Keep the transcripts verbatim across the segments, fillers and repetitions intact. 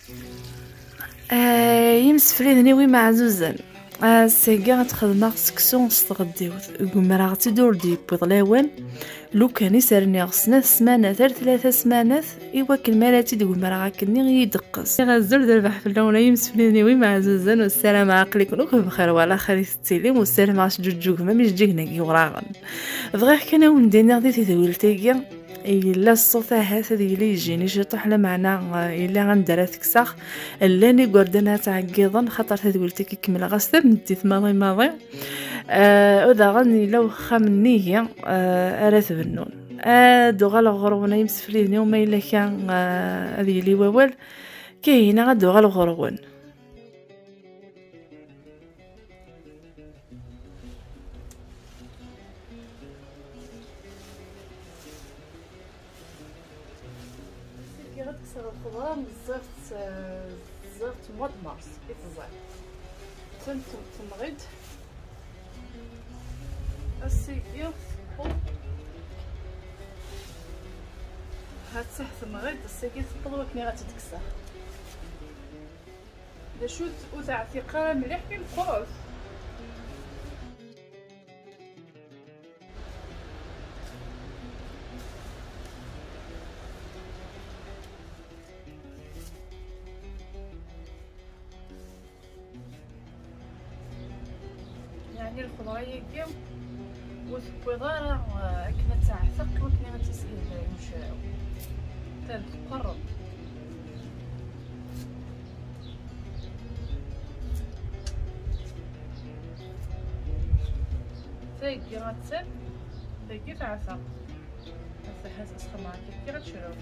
آه يمسفريدني وي معزوزا. آه سيقا تخدم سكسون ستغديوت قمرا تدور دي بوضلاوان لو كان يسرني غسنا سمانة ثلاث ثلاثة سمانات إوا كالمالاتي دي قمرا غاكني يدقس غزول دربح في اللون يمسفريدني وي معزوزا والسلام عقلك نوك بخير ولا خير ستيليم والسلام عاش جوجوك ما مش جينا وراغن بغير كان وندينا غدي تدويلتيكيا إلا الصوت هذا اللي يجيني شطح لمعنى إلا غندير تكساخ لاني قردنا تعقيضا خاطر تدولتك كيكمل غاسر ندي ماضي ماضي آه وذا غني لو خمنيه آه أرث بالنون آه دو غالا غرونا يمسفريني وما إلا كان هذه آه لي ووال كاينه غدو غالا غرون غتكسر الخضره بزاف بزاف مود مارس كيتزاف تنتم تمغيد السيكيو هاد صح تمغيد السيكيو تطلب كني غتتكسر دا شوت وتعطي قرا مليح كي القروس يعني الخضره ياكيو وتبيضاره كنا تعثق وكنا غتسهل يمشاو تتقرب تاكي غتسب تاكي تعثق هاد تسخن معاك كي غتشرب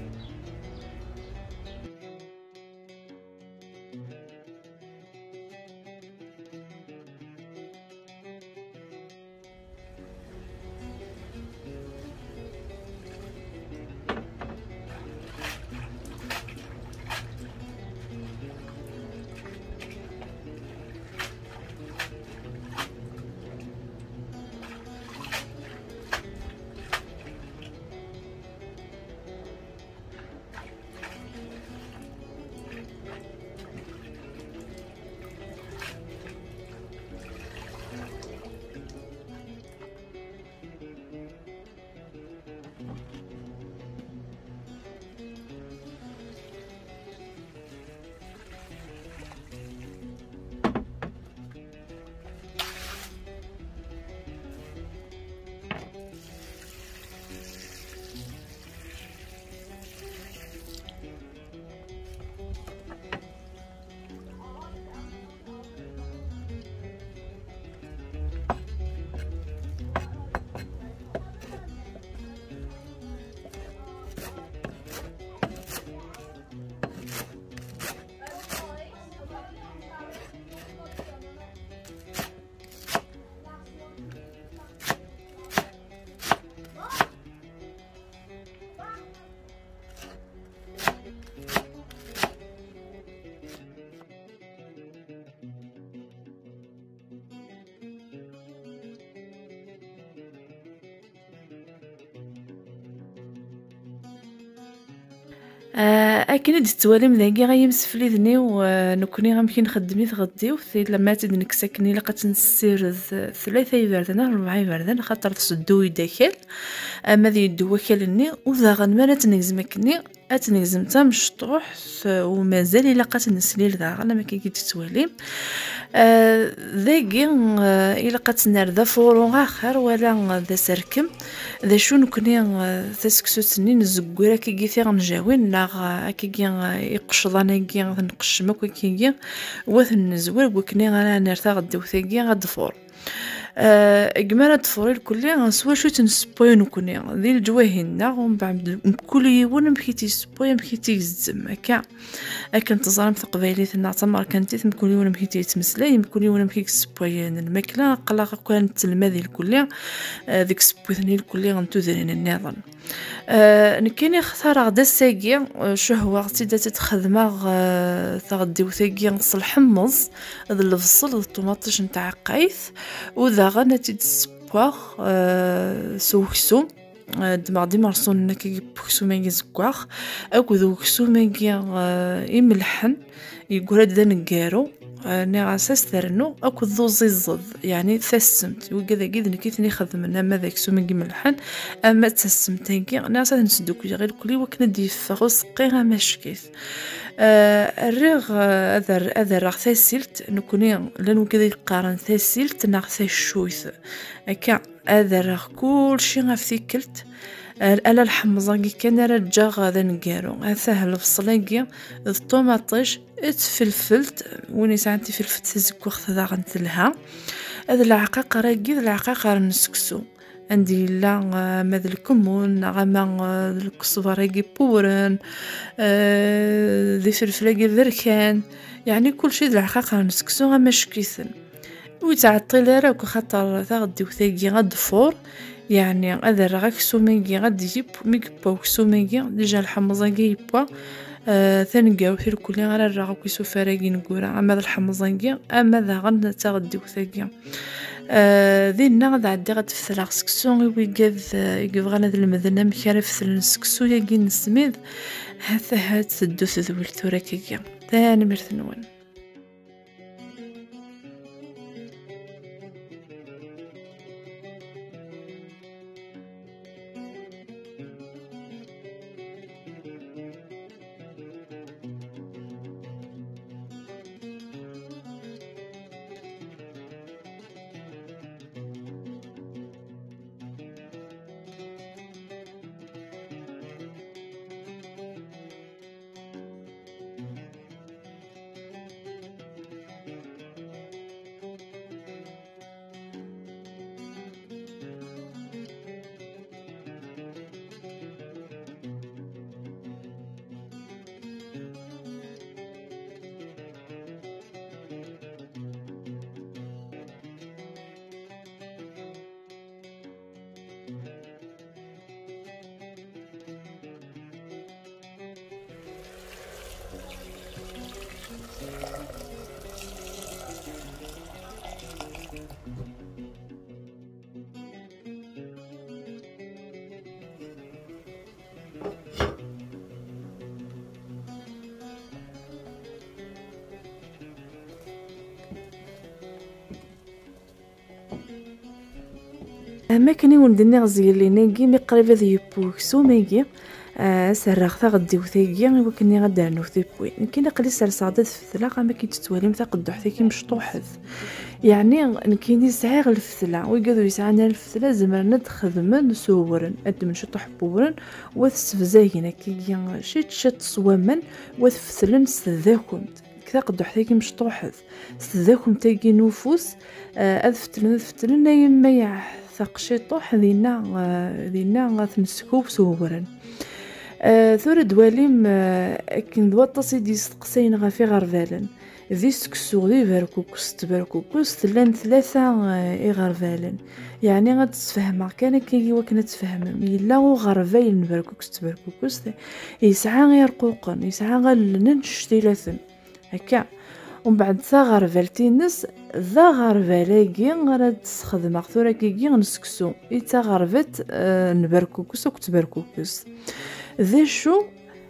اكيد تتوالم ذاكي غيمسفليدني ونكوني غنمشي نخدمي تغدي وثي لما تنكسكني لقات نسير ثلاثه يبردن اربعه يبردن خاطر تسدو يداخل اما ذي الدوكلني وذا غنمره تنزمكني اتنزم تا مشطوح ومازال الا قات نسليل ذا انا ما كيجي تتوالم ذاكي الا قات نردا فورون اخر ولا ذا سركم ذا شو نكوني تسكسوتني نزكورا كيجي ثي غنجاوين لا كيجي يقشضانا كي نقشمك وكيجي وثن نزور وكني غانا نرتا غدو ثاكي غدفور اجمالا تفوري الكليه غنسوا شو تنسبوي نكوني ذي الجواهنا ومن بعد كل يوم مكيتي سبوي مكيتي الزم هكا هكا نتظرم في قبايليتنا تمر كانتي كل يوم مكيتي تمسلاي كل يوم مكيك سبوي الماكله قلاق كانت الماذي الكليه ديك سبوثني الكليه غنتوذرين النظام أه نكيني اختار غدا الساقي شو هو غتيدا تتخدمه تغدي وثاقي نصل حمص هذا الفصل الطوماطيش نتاع قايث وذا غنتي تسبوغ أه سوكسو دماغ ديما رسولنا كي بوكسوماكي زكواخ اكو وكسوماكي يملحن يقول هذا نكارو ني غاساس ترنو اكو ذو زيزض يعني تسمت وكذا كذا نكيثني خدمنا ما ذاك سوماكي ملحن اما تسمتيكي ناس نسدوك غير كلي وكنا ديفاغو سقيغا ماشكيث الريغ اذر اذر راح ثاسيلت نكوني لانو كذا يقارن ثاسيلت ناغ ثاشويث هكا اذر كلشي غافيكلت الا الحمصاكي كان رجا غادا نكارو سهل الفصلاكي الطوماطيش اتفلفلت وني ساعتي فلفلت تزكوخ ذاغنت لها هذا العقاق راكي العقاق نسكسو عندي لا ماذا الكمون غما الكزبره راكي بورن ذي فلفلاكي ذركان يعني كل شيء العقاق نسكسو غما شكيثن ويتعطي راك خاطر تاغدي وثاقي غد فور يعني هذا راك سوميكي غادي يجيب ميكبا وكسوميكي ديجا الحمصاكي يبا آه ثانكاو في الكل غير الراغ كيسو فراكي نقورا اما الحمصاكي اما ذا غن تاغدي وثاقي آه ذينا غدا عدي غد فثلاغ سكسو ويقاذ يبغى هذا المذنب كارف فثل سكسو ياكي نسميد هذا هاد تدوث ذويل توراكيكي ثاني مرثنون. اما كاني ولدني غزير لي ناقي مي قريب هذا يبوكسو ماكي آه سراغ تا غدي وثاقي وكني غدا نو ثيبوي كاين قلي سر صعدت في الثلاقه ما كيتتواليم تا قدو حتى كي مشطوحث يعني كاين يسعى الفتله ويقادو يسعى الفتله زمرنا تخدم نسورن قد من شطح بورن وثسفزاينا كي شي تشت صوامن وثفتلن سذاكم كذا قدو حتى كي مشطوحث سذاكم تاكي نفوس آه اذفتلن ذفتلن يما يح ثقشيطوح ذينا ذينا غتمسكو بسورن أه ثور دواليم أه كن دوطاسي دي سقسين غافي غرفالن ذي سكسو ذي باركوكس تباركوكس تلان ثلاثة أه غرفالن يعني غتتفهم كان كي وكنا تفهم يلا غرفاين باركوكس تباركوكس يسعى غير قوقن يسعى غلن نشتيلاتن هكا ومن بعد تا غرفالتينس ذا غرفالاكي غرا تخدم ثورا كيكي نسكسو ايتا غرفت أه نباركوكس وكتباركوكس ذي شو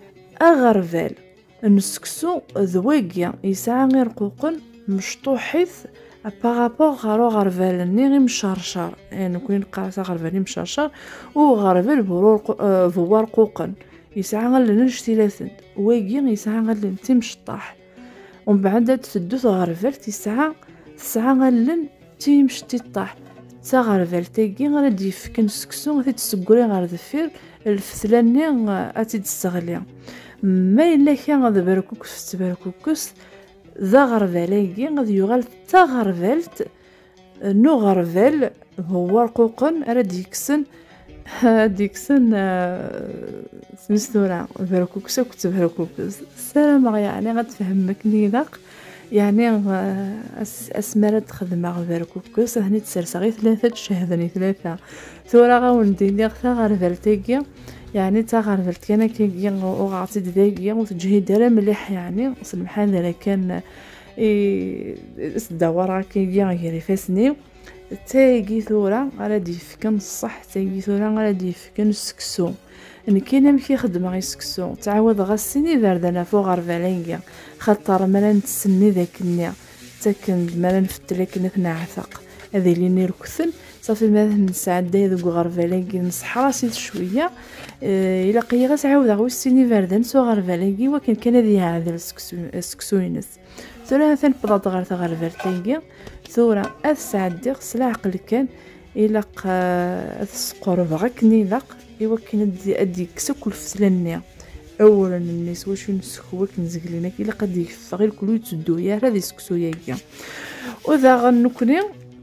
أغرفال نسكسو ذواقيا يسعى غير قوقن مشطوحيث بارابور غارو غرفال نيغي مشرشر يعني كون نقاسا غرفالي مشرشر و غرفال برور فوار قوقن يسعى غير نشتيلاثن واقيا يسعى غير تي مشطاح ومن بعد تدوث غرفال تسعى تسعى غير تي مشتيطاح تا غرفال تاكي غير ديفك نسكسو غادي تسكري غير دفير الفتلاني غادي تستغلي ما الا كان غادي باركوكس تباركوكس ذا غرفالاكي غادي يغال تا غرفالت نو غرفال هو رقوقن راه ديكسن ديكسن سمستورا باركوكس كتب باركوكس السلام يعني غتفهمك نيداق يعني اسمرة تخدم باركوكس هني تسرسا غير ثلاثة شهدني ثلاثة ثورا غاوندي لي غتا غرفالتاكي يعني تا غرفلت كان كي وغعطي داكيا وتجهيد راه مليح يعني وصل بحال راه كان الدوره كي غير فاسني تايقي ثورة غادي يفكن الصح تايقي ثورة غادي يفكن السكسو ان كاين مكي خدمه غير سكسو تعاود غاسيني باردنا فوق غرفالينكا خاطر مالا نتسني داك النيا تاكن مالا نفتلك نتنعثق هذه اللي نركثن صافي مثلا نسعد دوك غرفالينكي نصح راسي شويه أه الا قيا غتعاود غوسيني باردن سو غرفالينكي ولكن كان هذه هذا السكسو السكسوينس ثورة مثلا بلاط غير غرفالينكي ثورة اسعد غسل عقل كان الا ق تسقر بغاك نيلاق ايوا كاين ادي كسك الفسلانيا اولا الناس واش نسكو كنزقلينا الا قد يكف غير كلو يتدو يا هذه سكسويا وذا غنكني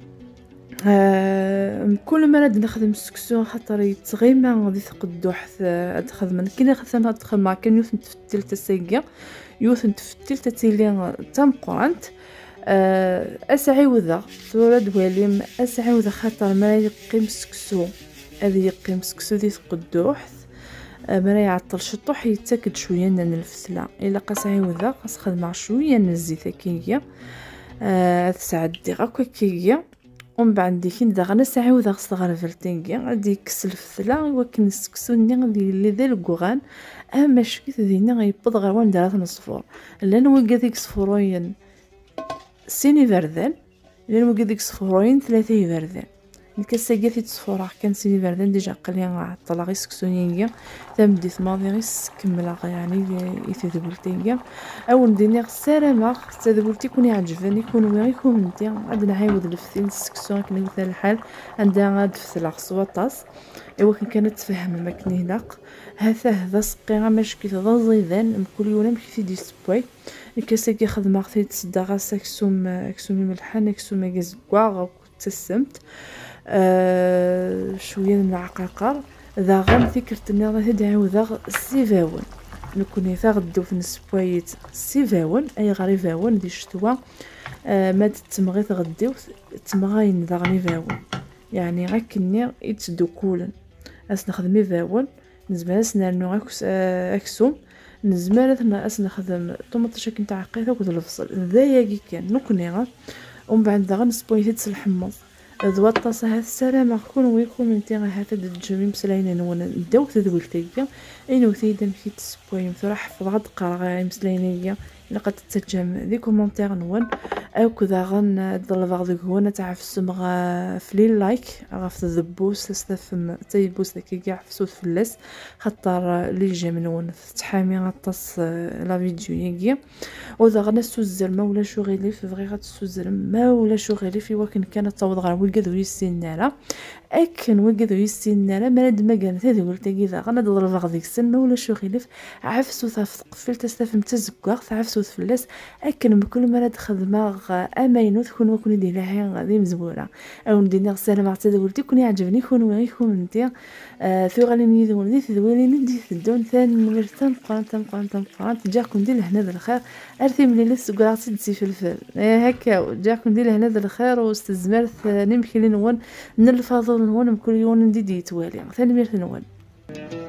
آه كل ما راد نخدم السكسو خاطر يتغيما غادي تقدو حتى تخدم كاين خاصنا ندخل مع كان يوث نتفتل تسايقيا يوث نتفتل تتيلي تمقرانت أه اسعي وذا ثورة دواليم اسعي وذا خاطر ما يقيم سكسو هذه يقيم سكسو دي تقدوح أه ما يعطل شطوح يتاكد شويه من الفسله الا قاسعي وذا خاص خدمه شويه من الزيت كيكيه أه تسعد دي غاكا كيكيه ومن بعد ديكين دا غنا ساعي وذا خص غرفلتينكي غادي يكس الفسله ولكن السكسو ني غادي اللي ذا الكوغان اما شكيت دينا غيبض غير وين دارات نصفور لان هو كاديك صفروين سيني فردان لان هو كاديك صفروين ثلاثه يفردان الكاساكي في تصفورا كان سيني فردان ديجا قليا عطلا غي سكسونينكا تمديت ماضي غي كملا يعني يتذبلتينكا او نديني سلامه تذبلتي كوني عجبني كون وي يكون انت غادي نعاود الفتين السكسون كنا مثال الحال عندها غاد فتلا خصوطاس ايوا كانت تفهم ما كني لاق هذا هذا سقيغا ماشكي ذا زيدان كل يوم كيف دي سبوي الكاساكي خدمه خديت تصدى غا ساكسوم اكسوم ملحان اكسوم كازكوا تسمت أه شويه من العقاقر ذا غم ذكرتني راه تدعو ذا السيفاون نكوني ذا غدو في نسبويت السيفاون اي غريفاون دي شتوا أه ما تتمغيت غديو تمغاين ذا غنيفاون يعني غاكني يتدو كولن اس نخدمي فاون نزمال سنانو غاكس اكسوم نزمال اس نخدم طوماطيش كنت عقيته وكنت الفصل ذا ياكي كان نكوني غا ومن بعد ذا غنسبويت الحمص ذو الطاسه هاد السلامه كون ويكون انت غا هذا الجميع مسلاين نون داو تذولتيا اينو ثيدا مشيت تسبوي مثلا حفظ غد قرا مسلاينيه الا قد تتجم دي كومونتير نون او كذا غن ضل بعض هنا تعرف السمغ فلي لايك عرفت الذبوس استفهم تاي بوس داك كاع فسوس فلاس خاطر لي جا منون تحامي غطاس لا فيديو ياكي وذا غنا سوزر ما ولا شو غيلي في فغي غتسوزر ما ولا شو غيلي في وكن كانت تعوض غير وكذو يسينالا اكن وكذو يسينالا ما ند ما كانت هذه قلت كذا غنا ضل بعض ديك السن ما ولا شو غيلي عفسو تقفل تستفهم تزكوا تعرف فلاس اكن بكل ما خدمه امينو تكون وكون ديرها غادي مزبوره او ندير سلام عطا قلتي كوني عجبني كون ويكون انت آه في غالي نيد ولدي تدويلي ندي الدون ثاني مرتم قران تم قران تم قران جاكم دير هنا بالخير ارثي ملي لس قراتي تسي في الفل هكا جاكم دير هنا بالخير واستزمرت نمشي لنون من الفضل نون بكل يوم ندي ديتوالي ثاني مرت نون